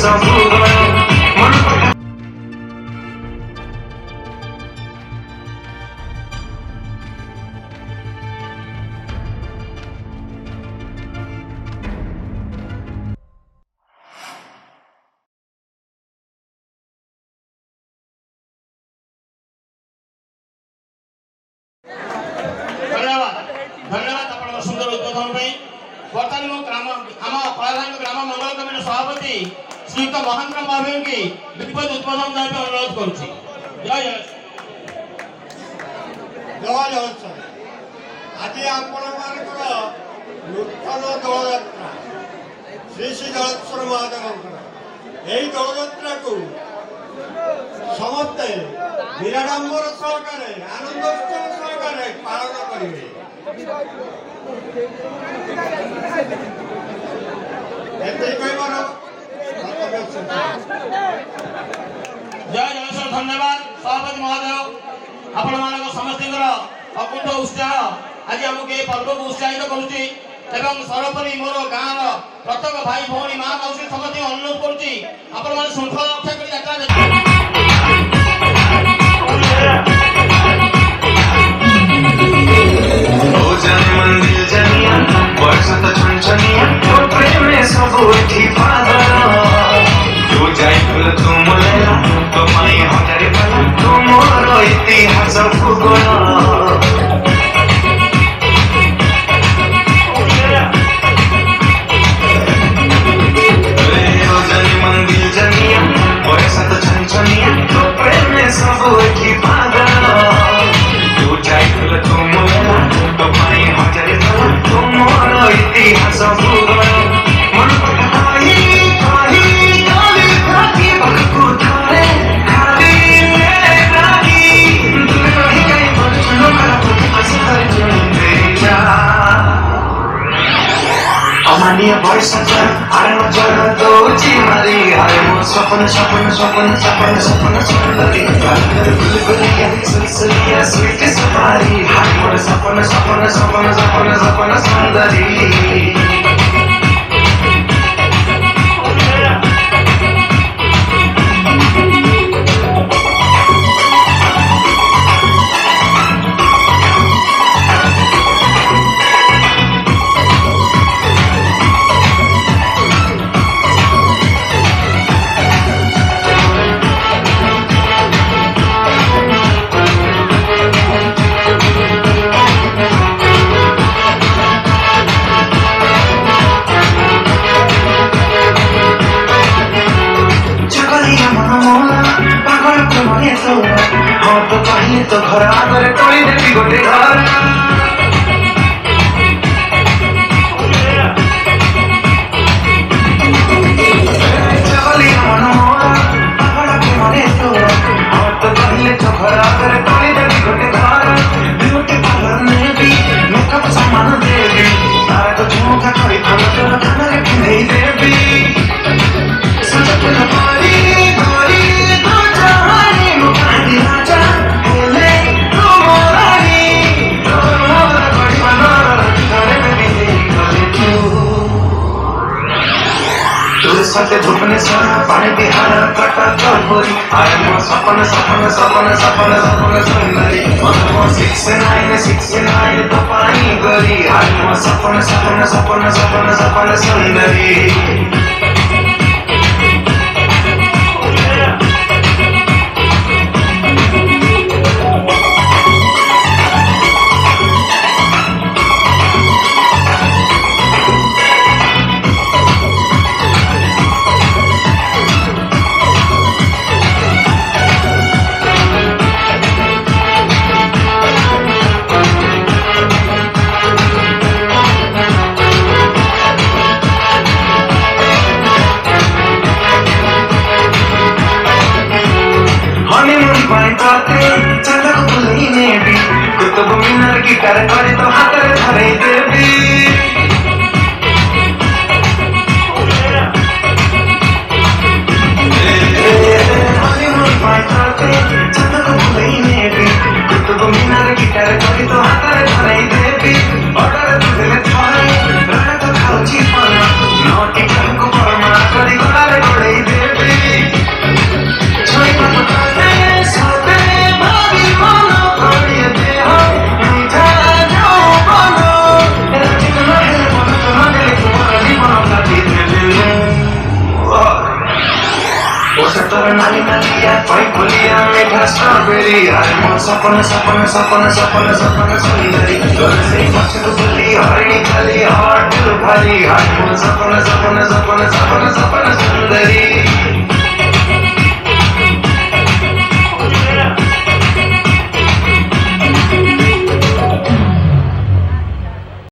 धन्यवाद आपण सुंदर उद्बोधन बर्तमान मो ग्राम आम कलाधान ग्राम मंगल कमिटी सभापति श्रीयुक्त महेंद्र महावीर की विपद उद्बोधन देने अनुरोध करुच्ची। जय जय जय आज आपण नूतन दल यात्रा श्री श्री जलेश्वर महादेव यही दल यात्रा को समस्ते निराडंबर सहकारे आनंदोत्सव सहकारे पालन करेंगे। जय जलेश्वर धन्यवाद सभापति महोदय आपण मान समस्त अकुंठ उत्साह आज आमको ये पर्व को उत्साहित करुच्ची एवं सर्वोपरि मोर गाँव प्रत्येक भाई भौणी माँ मौसी समस्त अनुरोध करुच्ची आपण मान श्रृंखला रक्षा कर यात्रा मंदिर जनिया बरसत छनछनिया तो प्रेम में सब उठी पादर तू जाई फुल तुम लेला तो पाई हजारे पला तुमरो इतिहास भूगोल मंदिर जनिया बरसत छनछनिया तो प्रेम में सब उठी पादर तू जाई फुल तुम लेला तो पाई हजारे पला तुमरो इतिहास भूगोल मन पकाई काली काली राती बखु थारे खाली मेरे रानी दूर नहीं गई बरसों का असर चंदेजा अमानिया बरसत आरण जर दो चिमारी आए मो सपन सपन सपन सपन सपन सुंदरी गुल गुलिया सुलसुलिया स्वीट सफारी हाय मोर सपन सपन सपन सपन सपन सुंदरी तो घर आगे टोली देवी गोटे घर चली मन मोरा पहाड़ के मने तो तो कहले तो घर आगे टोली देवी गोटे घर ब्यूटी पार्लर में भी मेकअप सामान देवी तारा तो झुमका खड़ी फल तो खाना रे पिंधे देवी सजत न पारी गोरी तो जहानी मुकांदी राजा सत्य झुकने सोना पानी बिहार कटा चौधरी आए मो सपन सपन सपन सपन सपन सुंदरी मो 69 तो पानी गरी आए मो सपन सपन सपन सपन सपन सुंदरी गिटार करे तो हाथ रे धरे देवी हनीमून पाइते चंदन भुलई नेबी कुतुब मीनार गिटार करे तो हाथ रे धरे देवी ऑर्डर दिले थारे रात खाउची पाना नोटी को परमा करी गोड़ा रे गोड़ई दे डालिया कोई फुलिया मीठा स्ट्रॉबेरी हाय मोर सपन सपन सपन सपन सपन सुंदरी तुलसी पक्षु बुली हरिणी खाली हाट भारी हाय मोर सपन सपन सपन सपन सपन सुंदरी